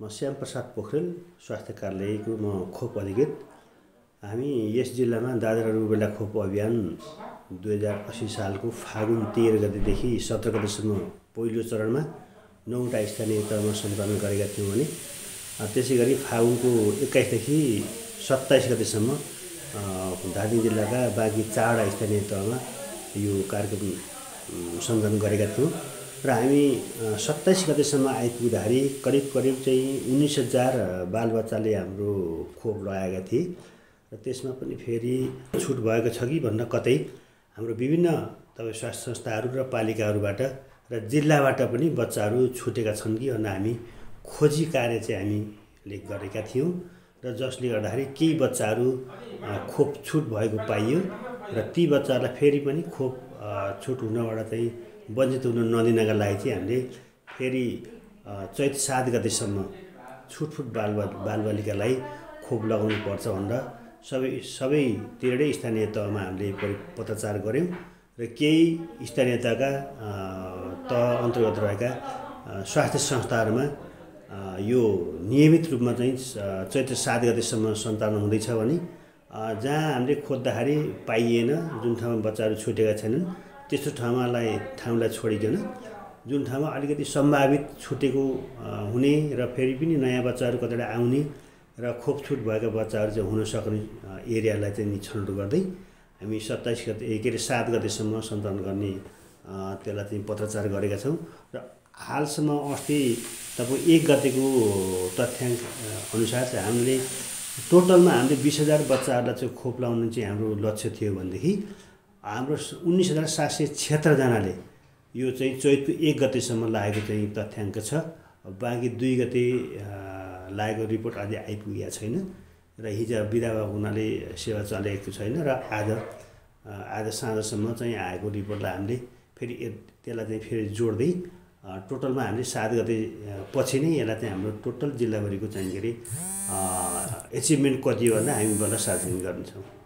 श्यामप्रसाद पोखरेल स्वास्थ्य कार्यालयको म खोप अधिकृत। हामी यस जिल्लामा दादरा रुबेला खोप अभियान 2080 सालको फागुन 13 गतेदेखि 17 गतेसम्म पहिलो चरणमा 9वटा स्थानीय तहमा सञ्चालन गरेका थियौँ भने त्यसैगरी फागुनको 21 देखि 27 गतेसम्म धादिङ जिल्लाका बाँकी 4वटा स्थानीय तहमा यो कार्यक्रम सञ्चालन गरेका थियौँ र हामी 27 गतेसम्म आइपुग्दाखेरि करिब चाहिँ 19,000 बालबच्चाले हाम्रो खोप लगाएका थिए र त्यसमा पनि फेरि छुट भएको छ कि भन्दा कतै हाम्रो विभिन्न स्वास्थ्य संस्थाहरू र पालिकाहरूबाट र जिल्लाबाट पनि बच्चाहरू छुटेका छन् कि भनेर हामी खोजी कार्य चाहिँ हामीले गरेका थियौँ र जसले गर्दाखेरि केही बच्चाहरू खोप छुट भएको पाइयो र ती बच्चाहरूलाई फेरि पनि खोप छुट हुनबाट चाहिँ वञ्चित हुन नदिनका लागि चाहिँ हामीले फेरि चैत 7 गतेसम्म छुटफुट बालबालिकालाई खोप लगाउनु पर्छ भनेर सबै 13 स्थानीय तहमा हामीले पत्रचार गऱ्यौँ र केही स्थानीय तहका तह अन्तर्गत रहेका स्वास्थ्य संस्थाहरूमा यो नियमित रूपमा चाहिँ चैत्र 7 गतेसम्म सञ्चालन हुँदैछ भने जहाँ हामीले खोज्दाखेरि पाइएन, जुन ठाउँमा बच्चाहरू छुटेका छैनन् त्यस्तो ठाउँलाई छोडिकन जुन ठाउँमा अलिकति सम्भावित छुटेको हुने र फेरि पनि नयाँ बच्चाहरू कतिवटा आउने र खोप छुट भएका बच्चाहरू चाहिँ हुन सक्ने एरियालाई चाहिँ छनौट गर्दै हामी 7 गतेसम्म सञ्चालन गर्ने त्यसलाई चाहिँ पत्रचार गरेका छौँ र हालसम्म अस्ति तपाईँ 1 गतेको तथ्याङ्क अनुसार चाहिँ हामीले टोटलमा हामीले 20,000 बच्चाहरूलाई चाहिँ खोप लगाउनु चाहिँ हाम्रो लक्ष्य थियो भनेदेखि हाम्रो 19,776 जनाले यो चाहिँ चैतको 1 गतेसम्म लागेको चाहिँ तथ्याङ्क छ। बाँकी 2 गते लागेको रिपोर्ट अझै आइपुगेको छैन र हिजो बिदा भएको हुनाले सेवा चलेको छैन र आज साँझसम्म चाहिँ आएको रिपोर्टलाई हामीले फेरि त्यसलाई चाहिँ फेरि जोड्दै टोटलमा हामीले 7 गते पछि नै यसलाई चाहिँ हाम्रो टोटल जिल्लाभरिको चाहिँ के अरे एचिभमेन्ट कति हो भन्दा हामी बल्ल सार्वजनिक गर्नेछौँ।